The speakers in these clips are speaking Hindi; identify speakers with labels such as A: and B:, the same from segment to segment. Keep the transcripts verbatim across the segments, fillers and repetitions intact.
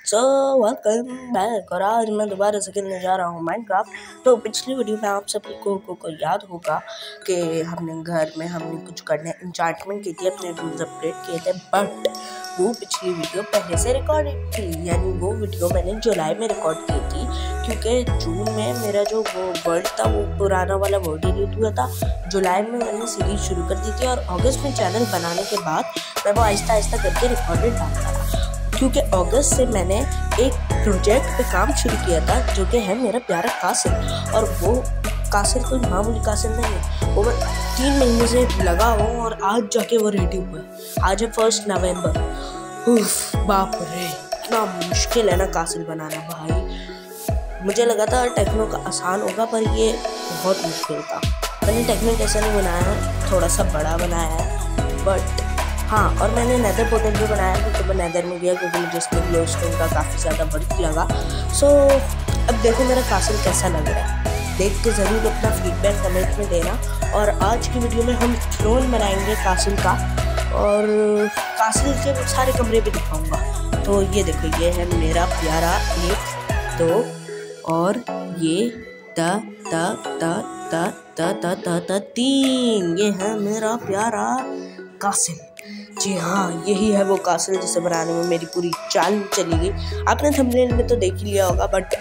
A: So welcome back. और आज मैं दोबारा से खेलने जा रहा हूँ माइनक्राफ्ट। तो पिछली वीडियो में आप सब लोगों को, को याद होगा कि हमने घर में हमने कुछ करने इंचार्टमेंट की थी, अपने रूल्स अपडेट किए थे, बट वो पिछली वीडियो पहले से रिकॉर्डेड थी। यानी वो वीडियो मैंने जुलाई में रिकॉर्ड की थी, क्योंकि जून में मेरा जो वो वर्ड था वो पुराना वाला वर्ड डिलीट हुआ था। जुलाई में मैंने सीरीज शुरू कर दी थी और अगस्त में चैनल बनाने के बाद मैं वो आहिस्ता आहिस्ता करके रिकॉर्डेड डालता रहा, क्योंकि अगस्त से मैंने एक प्रोजेक्ट पे काम शुरू किया था जो कि है मेरा प्यारा कासिल। और वो कासिल कोई मामूली कासिल नहीं है, वो मैं तीन महीने से लगा हूँ और आज जाके वो रेडी हुआ है। आज है फर्स्ट नवंबर। उफ, बाप रे, इतना मुश्किल है ना कासिल बनाना भाई। मुझे लगा था टेक्नो का आसान होगा, पर ये बहुत मुश्किल था। मैंने टेक्नो कैसा नहीं बनाया है, थोड़ा सा बड़ा बनाया है, बट हाँ। और मैंने नेदर पोर्टल भी बनाया क्योंकि मैं नेदर में गया, क्योंकि मुझे इसमें ग्लोस्टोन का काफ़ी ज़्यादा वर्क लगा। सो अब देखो मेरा कासिल कैसा लग रहा है, देख के ज़रूर अपना फीडबैक कमेंट में देना। और आज की वीडियो में हम थ्रोन बनाएंगे कासिल का, और कासिल के सारे कमरे भी दिखाऊंगा। तो ये देखो, ये है मेरा प्यारा एक दो, और ये द द द द द द द द तीन, ये है मेरा प्यारा कासिल। जी हाँ, यही है वो कासिल जिसे बनाने में मेरी पूरी चाल चली गई। आपने थंबनेल में तो देख ही लिया होगा, बट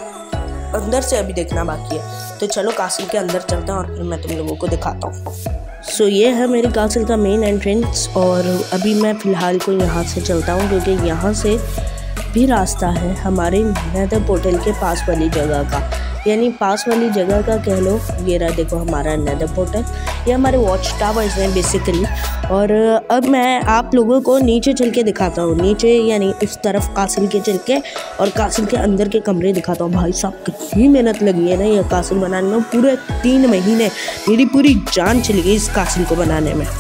A: अंदर से अभी देखना बाकी है। तो चलो कासिल के अंदर चलते हैं और फिर मैं तुम लोगों को दिखाता हूँ। सो so, ये है मेरे कासिल का मेन एंट्रेंस, और अभी मैं फ़िलहाल को यहाँ से चलता हूँ, क्योंकि यहाँ से भी रास्ता है हमारे नेदर पोर्टल के पास वाली जगह का। यानी पास वाली जगह का कह लो। ये रहा देखो हमारा नेदर पोर्टल, ये हमारे वॉच टावर्स हैं बेसिकली। और अब मैं आप लोगों को नीचे चल के दिखाता हूँ, नीचे यानी उस तरफ कासिल के चल के, और कासिल के अंदर के कमरे दिखाता हूँ। भाई साहब कितनी मेहनत लगी है ना ये कासिल बनाने में, पूरे तीन महीने मेरी पूरी जान चली गई इस कासिल को बनाने में।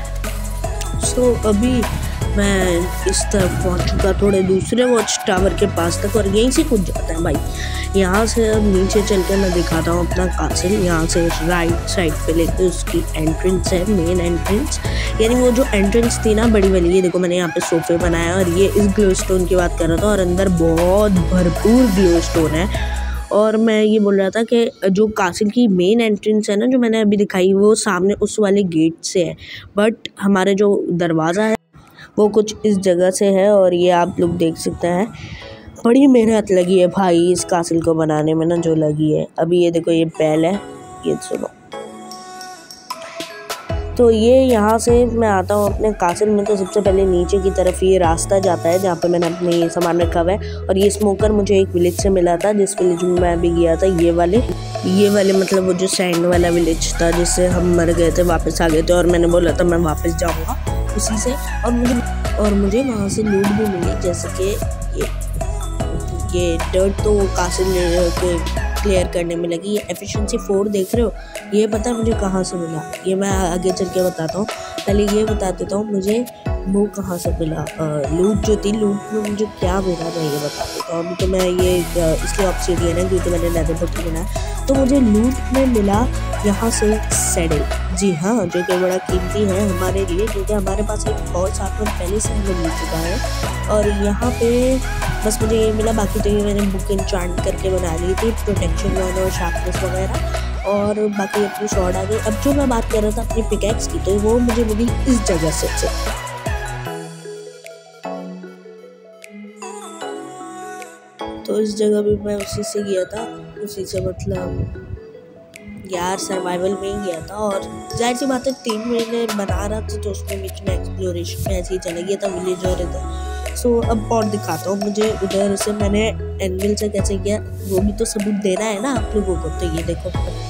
A: सो अभी मैं इस तरफ पहुंच चुका, थोड़े दूसरे वॉच टावर के पास तक, और यहीं से कूद जाता है भाई। यहाँ से अब नीचे चल के मैं दिखाता हूँ अपना कासिल। यहाँ से राइट साइड पे लेके उसकी एंट्रेंस है, मेन एंट्रेंस। यानी वो जो एंट्रेंस थी ना बड़ी वाली, ये देखो मैंने यहाँ पे सोफे बनाया, और ये इस ग्लोस्टोन की बात कर रहा था, और अंदर बहुत भरपूर ग्लोस्टोन है। और मैं ये बोल रहा था कि जो कासिल की मेन एंट्रेंस है ना, जो मैंने अभी दिखाई, वो सामने उस वाले गेट से है, बट हमारे जो दरवाज़ा है वो कुछ इस जगह से है। और ये आप लोग देख सकते हैं, बड़ी मेहनत लगी है भाई इस कासिल को बनाने में ना, जो लगी है। अभी ये देखो, ये बैल है, ये सुनो। तो ये यहाँ से मैं आता हूँ अपने कासिल में। तो सबसे पहले नीचे की तरफ ये रास्ता जाता है जहाँ पे मैंने अपने ये सामान रखा हुआ है। और ये स्मोकर मुझे एक विलेज से मिला था, जिस विलेज में मैं अभी गया था, ये वाले ये वाले मतलब वो जो सैंड वाला विलेज था जिससे हम मर गए थे, वापस आ गए थे, और मैंने बोला था मैं वापस जाऊँगा उसी से। और मुझे और मुझे वहाँ से लूट भी मिली, जैसे कि ये ये डर्ट तो कासिल के क्लियर करने में लगी। ये एफिशिएंसी फोर देख रहे हो, ये पता है मुझे कहाँ से मिला, ये मैं आगे चल के बताता हूँ। पहले ये बता देता हूँ मुझे वो कहाँ से मिला। लूट जो थी, लूट में मुझे क्या मिला मैं ये बता देता हूँ। अभी तो मैं ये इसलिए ऑब्सीडियन है क्योंकि मैंने नेदर पोर्टल बनाया। तो मुझे लूट में मिला यहाँ से सैडल। जी हाँ, जो कि बड़ा कीमती है हमारे लिए, क्योंकि हमारे पास एक बहुत साथ में पहले से हमें मिल चुका है। और यहाँ पे बस मुझे ये मिला, बाकी तो ये मैंने बुक इंचार्ट करके बना ली थी, प्रोटेक्शन वन और शार्पनेस वगैरह, और बाकी अपनी शॉर्ट आ गई। अब जो मैं बात कर रहा था अपनी पिकैक्स की, तो वो मुझे मिली इस जगह से, से। तो इस जगह भी मैं उसी से गया था, उसी से मतलब यार सर्वाइवल में ही गया था। और जाहिर सी बात है तीन महीने बना रहा था, तो उसमें बीच में एक्सप्लोरेशन में ऐसे ही चला गया था, विलेज और इधर। सो अब और दिखाता हूँ मुझे उधर से मैंने एनविल से कैसे किया, वो भी तो सबूत देना है ना आप लोगों को। तो ये देखो,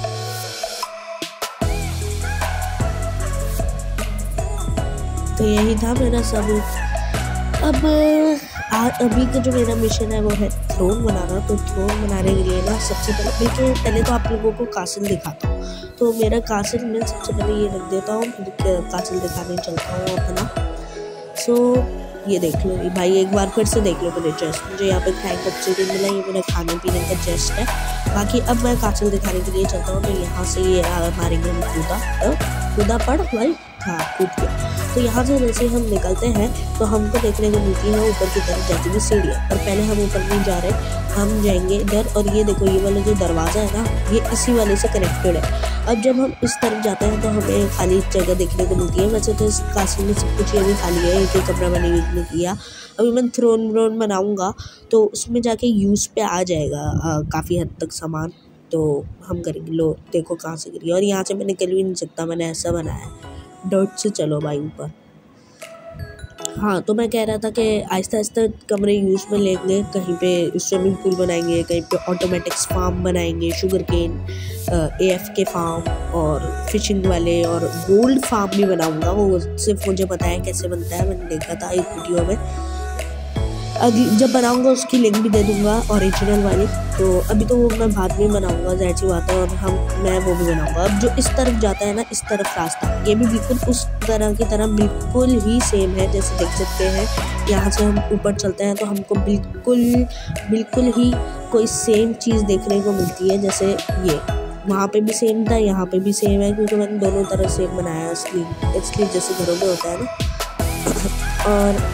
A: तो यही था मेरा सबूत। अब आ, अभी का जो मेरा मिशन है वो है थ्रोन बनाना। तो थ्रोन बनाने के लिए ना सबसे पहले बल्कि पहले तो आप लोगों को कासिल दिखाता हूँ। तो मेरा कासिल में सबसे पहले ये रख देता हूँ, कासिल दिखाने चलता हूँ अपना। सो ये देख लो भाई, एक बार फिर से देख लो मेरे चेस्ट। मुझे यहाँ पे क्रैंक ऑब्सीडियन मिला, ये मेरा खाने पीने का चेस्ट है। बाकी अब मैं कासिल दिखाने के लिए चलता हूँ। तो यहाँ से ये हमारे घर में कूदा कूदा पड़ भाई, हाँ कूद गया। तो यहाँ से जैसे हम निकलते हैं तो हमको देखने को मिलती है ऊपर की तरफ जाती हुई सीढ़ियाँ। पर पहले हम ऊपर नहीं जा रहे, हम जाएंगे इधर। और ये देखो ये वाला जो दरवाज़ा है ना, ये इसी वाले से कनेक्टेड है। अब जब हम इस तरफ जाते हैं तो हमें खाली जगह देखने को मिलती है। वैसे तो इस कासिल में सब कुछ ये भी खाली है, एक एक कमरा मैंने यूज़ नहीं किया। अभी मैं थ्रोन व्रोन बनाऊँगा तो उसमें जाके यूज़ पे आ जाएगा काफ़ी हद तक सामान, तो हम करेंगे। लो देखो कहाँ से गिरी, और यहाँ से मैं निकल भी नहीं सकता, मैंने ऐसा बनाया है। डॉट से चलो भाई ऊपर। हाँ, तो मैं कह रहा था कि आहिस्ता आहिस्ता कमरे यूज़ में लेंगे। कहीं पे स्विमिंग पूल बनाएंगे, कहीं पे ऑटोमेटिक्स फार्म बनाएंगे, sugar cane, A F K farm और फिशिंग वाले, और गोल्ड फार्म भी बनाऊंगा। वो सिर्फ मुझे पता है कैसे बनता है, मैंने देखा था एक वीडियो में। अभी जब बनाऊंगा उसकी लिंक भी दे दूंगा ओरिजिनल वाली। तो अभी तो वो मैं बाद में बनाऊंगा, ज़ाहिर सी बात है, और हम मैं वो भी बनाऊंगा। अब जो इस तरफ जाता है ना, इस तरफ रास्ता, ये भी बिल्कुल उस तरह की तरह बिल्कुल ही सेम है। जैसे देख सकते हैं यहाँ से हम ऊपर चलते हैं तो हमको बिल्कुल बिल्कुल ही कोई सेम चीज़ देखने को मिलती है। जैसे ये वहाँ पे भी सेम था, यहाँ पे भी सेम है, क्योंकि मैंने दोनों तरफ सेम बनाया इसलिए इसलिए जैसे घरों में होता है ना। और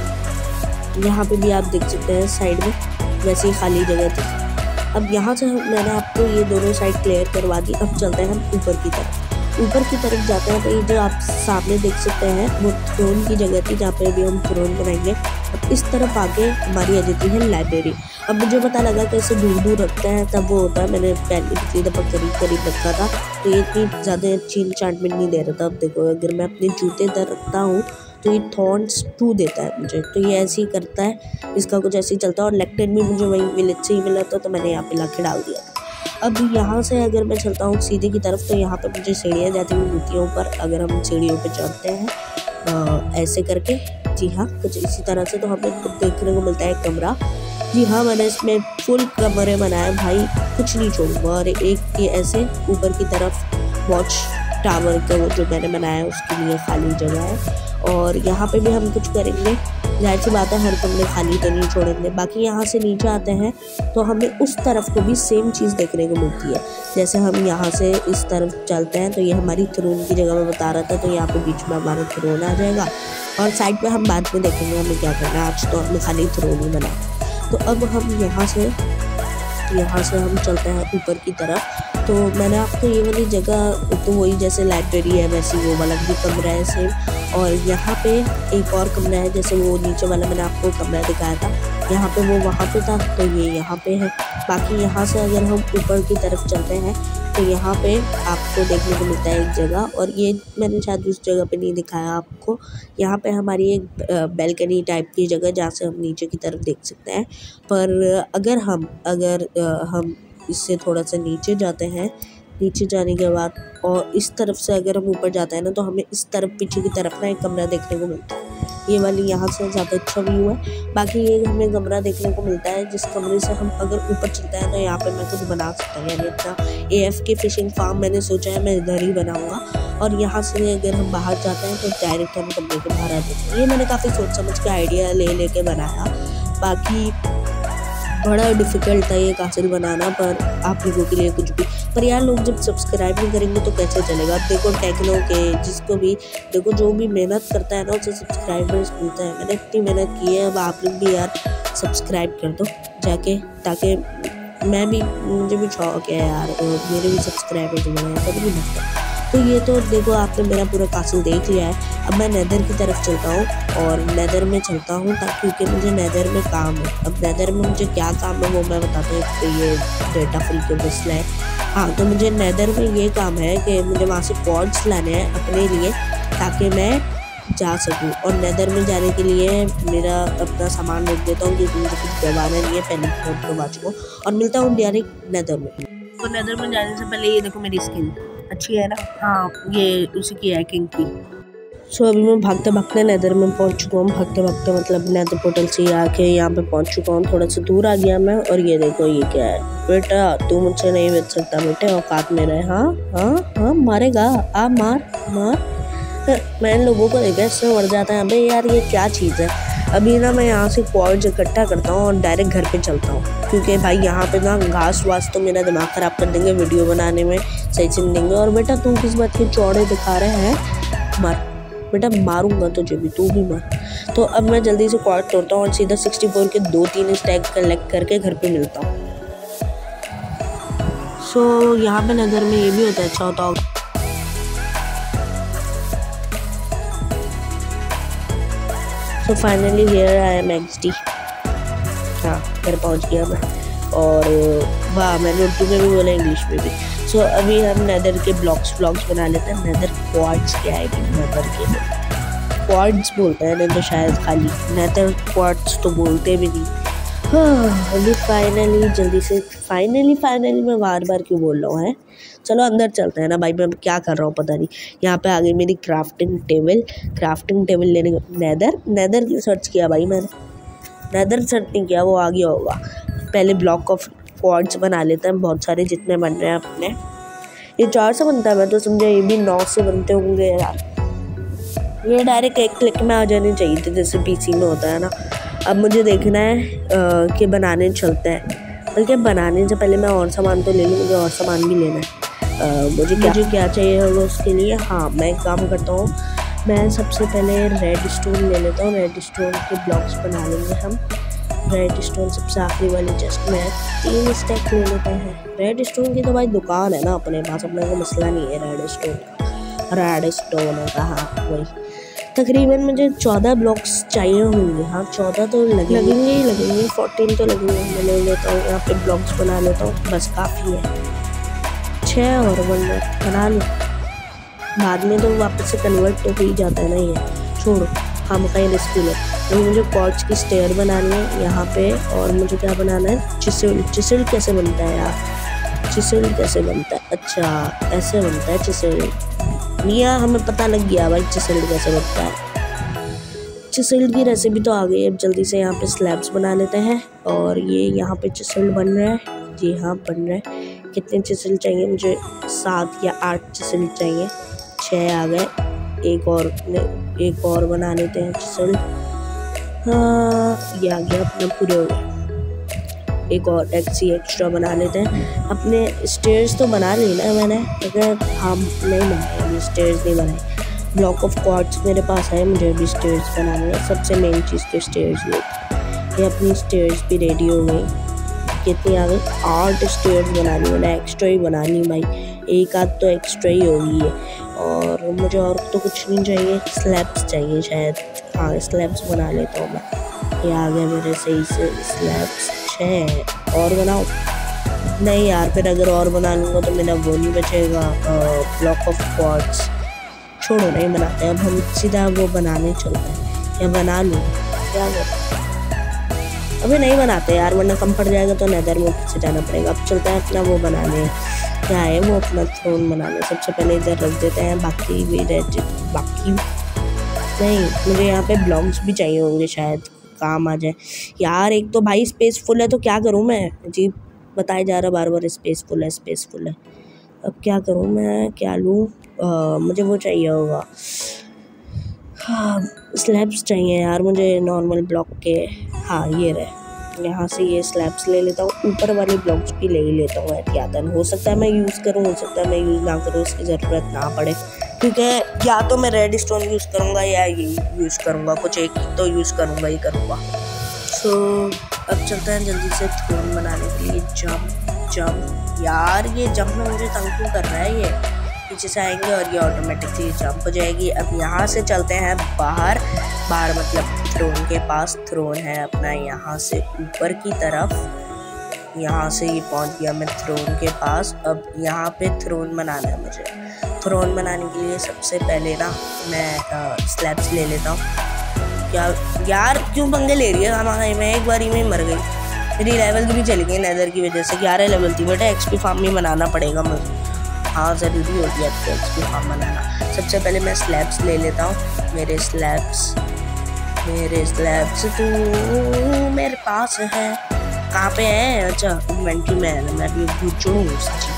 A: यहाँ पे भी आप देख सकते हैं साइड में वैसे ही खाली जगह थी। अब यहाँ से मैंने आपको ये दोनों साइड क्लियर करवा दी। अब चलते हैं हम ऊपर की तरफ। ऊपर की तरफ जाते हैं तो ये जो आप सामने देख सकते हैं वो थ्रोन की जगह थी, जहाँ पे भी हम थ्रोन बनाएंगे। अब इस तरफ आके हमारी आ जाती है लाइब्रेरी। अब मुझे पता लगा कि इसे दूर दूर रखते हैं तब वो होता है, मैंने पहले पिछली दफ़ा करीब करीब रखा था तो ये इतनी ज़्यादा अच्छी इंचार्टमेंट नहीं दे रहा था। अब देखो अगर मैं अपने जूते इधर रखता हूँ तो ये थॉर्न्स टू देता है मुझे, तो ये ऐसे ही करता है, इसका कुछ ऐसे ही चलता है। और लेक्टेन भी मुझे वहीं विलेज से ही मिला था, तो मैंने यहाँ पे ला के डाल दिया था। अब यहाँ से अगर मैं चलता हूँ सीधे की तरफ तो यहाँ पे मुझे सीढ़ियाँ जाती हुई मिलती हैं ऊपर। अगर हम सीढ़ियों पे चढ़ते हैं आ, ऐसे करके, जी हाँ कुछ इसी तरह से, तो हमें देखने को मिलता है कमरा। जी हाँ, मैंने इसमें फुल कमरे बनाए भाई, कुछ नहीं छोड़ूंगा। और एक ये ऐसे ऊपर की तरफ वॉच टावर का वो जो मैंने बनाया है उसके लिए खाली जगह है। और यहाँ पे भी हम कुछ करेंगे, जाहिर सी बात है हर कमरे खाली तो नहीं छोड़ेंगे। बाकी यहाँ से नीचे आते हैं तो हमें उस तरफ को भी सेम चीज़ देखने को मिलती है। जैसे हम यहाँ से इस तरफ चलते हैं तो ये हमारी थ्रोन की जगह में बता रहा था, तो यहाँ पे बीच में हमारा थ्रोन आ जाएगा। और साइड पे हम बाद में देखेंगे हमें क्या करना है, आज तो हमने खाली थ्रोन ही बना। तो अब हम यहाँ से यहाँ से हम चलते हैं ऊपर की तरफ। तो मैंने आपको ये वाली जगह, तो वही जैसे लाइब्रेरी है वैसे वो वाला भी कमरा है सेम। और यहाँ पे एक और कमरा है, जैसे वो नीचे वाला मैंने आपको कमरा दिखाया था, यहाँ पे वो वहाँ पे था, तो ये यहाँ पे है। बाकी यहाँ से अगर हम ऊपर की तरफ चलते हैं तो यहाँ पे आपको देखने को मिलता है एक जगह, और ये मैंने शायद उस जगह पे नहीं दिखाया आपको। यहाँ पे हमारी एक बैल्कनी टाइप की जगह जहाँ से हम नीचे की तरफ देख सकते हैं। पर अगर हम अगर हम इससे थोड़ा सा नीचे जाते हैं, नीचे जाने के बाद और इस तरफ से अगर हम ऊपर जाते हैं ना, तो हमें इस तरफ पीछे की तरफ ना एक कमरा देखने को मिलता है। ये वाली यहाँ से ज़्यादा अच्छा व्यू है। बाकी ये हमें कमरा देखने को मिलता है जिस कमरे से हम अगर ऊपर चलते हैं तो यहाँ पे मैं कुछ बना सकता हूँ। यानी अपना A F K fishing farm मैंने सोचा है मैं इधर ही बनाऊँगा। और यहाँ से अगर हम बाहर जाते हैं तो डायरेक्ट हम कमरे के बाहर आ जाते हैं। ये मैंने काफ़ी सोच समझ के आइडिया ले ले के बनाया। बाकी बड़ा डिफ़िकल्ट था ये कासिल बनाना, पर आप लोगों के लिए कुछ भी। पर यार लोग जब सब्सक्राइब नहीं करेंगे तो कैसे चलेगा। अब देखो टेक्नो के जिसको भी देखो, जो भी मेहनत करता है ना उसे सब्सक्राइबर्स मिलता है। मैंने इतनी मेहनत की है, अब आप लोग भी यार सब्सक्राइब कर दो जाके, ताकि मैं भी, मुझे भी शौक है यार और मेरे भी सब्सक्राइबर जो बनाए कभी भी लगता। तो ये तो देखो आपने मेरा पूरा कासिल देख लिया है। अब मैं नेदर की तरफ चलता हूँ और नेदर में चलता हूँ ताकि, क्योंकि मुझे नेदर में काम है। अब नेदर में मुझे क्या काम है वो मैं बताता हूँ। तो ये डेटा फिल के मसला है। हाँ, तो मुझे नेदर में ये काम है कि मुझे वहाँ से पॉड्स लाने हैं अपने लिए ताकि मैं जा सकूँ। और नेदर में जाने के लिए मेरा अपना सामान रख देता हूँ क्योंकि मुझे कुछ दबाना नहीं है पहले तो बच को। और मिलता हूँ डायरेक्ट नेदर में। तो नेदर में जाने से पहले ये देखो मेरी स्किन अच्छी है ना। हाँ, ये उसी की है किंग की। सो अभी मैं भागते भागते नेदर में पहुंच चुका हूँ। भागते भागते मतलब नेदर पोर्टल से आके यहाँ पे पहुंच चुका हूँ। थोड़ा सा दूर आ गया मैं। और ये देखो ये क्या है, बेटा तू मुझसे नहीं बच सकता बेटे, औकात में रहे। हाँ हाँ हाँ, मारेगा, आ मार मार। मैं लोगों को देखा इससे मर जाता है। अबे यार ये क्या चीज़ है। अभी ना मैं यहाँ से क्वार्ट्ज इकट्ठा करता हूँ और डायरेक्ट घर पे चलता हूँ, क्योंकि भाई यहाँ पे ना घास वास तो मेरा दिमाग ख़राब कर देंगे, वीडियो बनाने में सही से नहीं देंगे। और बेटा तुम किस बात के चौड़े दिखा रहे हैं, मर बेटा मारूंगा तुझे भी, तू भी मार। तो अब मैं जल्दी से क्वाड तोड़ता हूँ और सीधा सिक्सटी फोर के दो तीन स्टैक कलेक्ट करके घर पे मिलता हूँ। सो so, यहाँ पे नज़र में ये भी होता है, अच्छा होता होगा। So finally here I am XD. हाँ, घर पहुँच गया मैं। और वाह, मैंने उर्दू में भी बोला, इंग्लिश में भी। सो so, अभी हम नेदर के ब्लॉक्स ब्लॉक्स बना लेते हैं। नेदर क्वार्ट्स क्या है कि नेदर के क्वार्ट्स बोलते हैं, नहीं तो शायद खाली नेदर क्वार्ट्स तो बोलते भी नहीं। हाँ, अभी फाइनली जल्दी से फाइनली फाइनली मैं बार बार क्यों बोल रहा हूँ है। चलो अंदर चलते हैं ना भाई, मैं क्या कर रहा हूँ पता नहीं। यहाँ पे आ गई मेरी क्राफ्टिंग टेबल। क्राफ्टिंग टेबल लेने नेदर नेदर की सर्च किया भाई मैंने, नेदर सर्च नहीं किया, वो आ गया होगा। पहले ब्लॉक ऑफ क्वार्ट्स बना लेते हैं, बहुत सारे जितने बन रहे हैं अपने। ये चार से बनता है, मैं तो समझा ये भी नौ से बनते होंगे यार। ये डायरेक्ट एक क्लिक में आ जाने चाहिए थे जैसे पीसी में होता है ना। अब मुझे देखना है आ, कि बनाने चलते हैं, बल्कि बनाने से पहले मैं और सामान तो ले लूँ, मुझे और सामान भी लेना है। आ, मुझे क्या मुझे क्या चाहिए होगा उसके लिए। हाँ, मैं एक काम करता हूँ, मैं सबसे पहले रेड स्टोन ले लेता हूँ। रेड स्टोन के ब्लॉक्स बना लेंगे हम। रेड स्टोन सबसे आखिरी वाली चेस्ट में तीन स्टैक ले लेते हैं। रेड स्टोन की तो भाई दुकान है ना अपने पास, अपने को मसला नहीं है रेड स्टोन का। रेड स्टोन होगा, हाँ वही। तकरीबन मुझे चौदह ब्लॉक्स चाहिए होंगे। हाँ, चौदह तो लगेंगे लगेंगे ही लगेंगे, फोर्टीन तो लगेंगे। मैं ले लेता हूँ, यहाँ पे ब्लॉक्स बना लेता हूँ, बस काफ़ी है। छः और बन बना लूँ, बाद में तो वापस से कन्वर्ट तो हो ही जाता है ना ये। छोड़ो, हम कहीं रिस्क ले। तो मुझे क्वार्ट्ज की स्टेयर बनानी है यहाँ पे। और मुझे क्या बनाना है, चिसिल। चिसिल कैसे बनता है यार, चिसिल कैसे बनता है? अच्छा, ऐसे बनता है चिसिल। लिया, हमें पता लग गया भाई चिसिल कैसे बनता है। चिसिल की रेसिपी तो आ गई। अब जल्दी से यहाँ पे स्लैब्स बना लेते हैं। और ये यहाँ पे चिसिल बन रहा है, जी हाँ बन रहा है। कितने चिसिल चाहिए मुझे? सात या आठ चिसिल चाहिए। छः आ गए, एक और एक और बना लेते हैं चिसिल। हाँ, ये आ गया अपना, पूरे हो गए। एक और एक्सी एक्स्ट्रा बना लेते हैं। अपने स्टेयर्स तो बना लेना मैंने, अगर हम नहीं बनाए, स्टेयर्स नहीं बनाए। ब्लॉक ऑफ क्वार्ट्स मेरे पास है, मुझे अभी स्टेयर्स बनाने हैं। सबसे मेन चीज़ तो स्टेयर्स ले। ये अपनी स्टेयर्स भी रेडी हो गई। कितनी आ गई? आठ स्टेयर्स बनानी, मैंने एक्स्ट्रा ही बनानी भाई, एक आध तो एक्स्ट्रा ही होगी है। और मुझे और तो कुछ नहीं चाहिए, स्लैब्स चाहिए शायद। हाँ, स्लैब्स बना लेता हूँ मैं। ये आ गया मेरे सही से स्लैब्स। छः और बनाओ? नहीं यार, फिर अगर और बना लूँगा तो मेरा वो नहीं बचेगा, ब्लॉक ऑफ क्वार्ट्स। छोड़ो, नहीं बनाते, अब हम सीधा वो बनाने चलते हैं। या बना लूँ क्या करें? अभी नहीं बनाते यार, वरना कम पड़ जाएगा तो नेदर में से जाना पड़ेगा। अब चलता है अपना वो बनाने, क्या है वो, अपना थ्रोन बनाने। सबसे पहले इधर रख देते हैं, बाकी भी रह बाकी नहीं। मुझे यहाँ पे ब्लॉक्स भी चाहिए होंगे, शायद काम आ जाए यार। एक तो भाई स्पेस फुल है, तो क्या करूँ मैं? जी बताया जा रहा बार बार स्पेस फुल है, स्पेस फुल है। अब क्या करूँ मैं, क्या लूँ? मुझे वो चाहिए होगा, हाँ स्लैब्स चाहिए यार मुझे, नॉर्मल ब्लॉक के। हाँ, ये रहे, यहाँ से ये स्लैब्स ले लेता हूँ। ऊपर वाले ब्लॉक्स भी ले ही लेता हूँ एहतियातन। हो सकता है मैं यूज़ करूँ, हो सकता है मैं यूज़ ना करूँ, इसकी ज़रूरत ना पड़े। क्योंकि या तो मैं रेड स्टोन यूज़ करूँगा या ये यूज़ करूँगा, कुछ एक तो यूज़ करूँगा ही करूँगा। सो so, अब चलते हैं जल्दी से थ्रोन बनाने के लिए। जंप जंप यार, ये जंप में मुझे तंग क्यों कर रहा है? ये पीछे से आएंगे और ये ऑटोमेटिकली जंप हो जाएगी। अब यहाँ से चलते हैं बाहर, बाहर मतलब थ्रोन के पास। थ्रोन है अपना यहाँ से ऊपर की तरफ। यहाँ से ये पहुँच गया मैं थ्रोन के पास। अब यहाँ पे थ्रोन बनाना है मुझे। थ्रोन बनाने के लिए सबसे पहले ना मैं स्लैब्स ले लेता हूँ। क्या यार, क्यों पंगे ले रही है? हमारे मैं एक बारी में मर गई, मेरी लेवल भी चली गई नेदर की वजह से। ग्यारह लेवल थी बेटा, एक्सपी फार्म भी बनाना पड़ेगा मुझे। हाँ, ज़रूरी होती है आपको एक्सपी फार्म बनाना। सबसे पहले मैं स्लैब्स ले लेता हूँ। मेरे स्लैब्स मेरे स्लैब्स तू मेरे पास है, कहाँ पे है? अच्छा, इन्वेंट्री में है ना, मैं अभी भूल चुका हूँ सच्ची।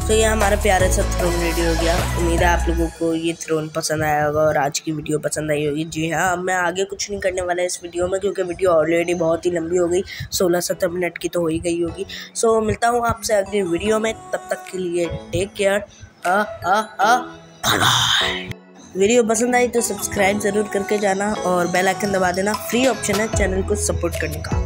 A: तो ये हमारा प्यारा सा थ्रोन रेडी हो गया। उम्मीद है आप लोगों को ये थ्रोन पसंद आया होगा और आज की वीडियो पसंद आई होगी। जी हाँ, अब मैं आगे कुछ नहीं करने वाला इस वीडियो में, क्योंकि वीडियो ऑलरेडी बहुत ही लंबी हो गई, सोलह सत्रह मिनट की तो हो ही गई होगी। सो मिलता हूँ आपसे अगली वीडियो में, तब तक के लिए टेक केयर। आ आ आ बाय। वीडियो पसंद आई तो सब्सक्राइब ज़रूर करके जाना और बेल आइकन दबा देना। फ्री ऑप्शन है चैनल को सपोर्ट करने का।